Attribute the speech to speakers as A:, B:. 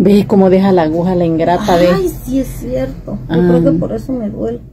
A: Ve cómo deja la aguja, la ingrata, ve.
B: Ay, sí es cierto. Yo creo que por eso me duele.